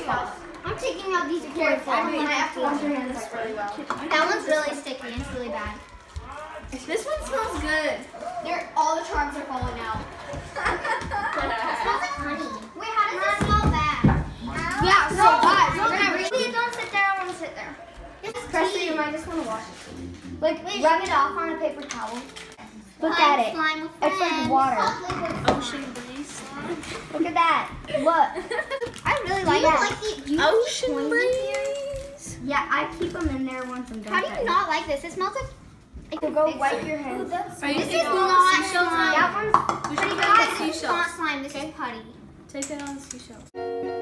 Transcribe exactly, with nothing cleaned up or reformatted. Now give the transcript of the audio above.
fault. I'm taking out these careful. I have to wash your hands really well. That one's really sticky. It's really bad. This one smells good. They're, all the charms are falling out. It smells like honey. Wait, how does it smell bad? Yeah, so guys, no, we're gonna really, don't sit there. I want to sit there. Presley, you might just want to wash it. Like, Wait, rub it off on a paper towel. Look Slime, at it. slime with It's like friends. water. Ocean breeze slime. Look at that. Look. I really Do like you that. like the, do you Ocean like the breeze. Yeah, I keep them in there once I'm done. How do you not like this? It smells like. So go wipe your hands. Are you This taking is all not the seashells slime. out? That one's We should pretty get good. the Guys, this is seashells. not slime. This Okay. is putty. Take it on the seashells.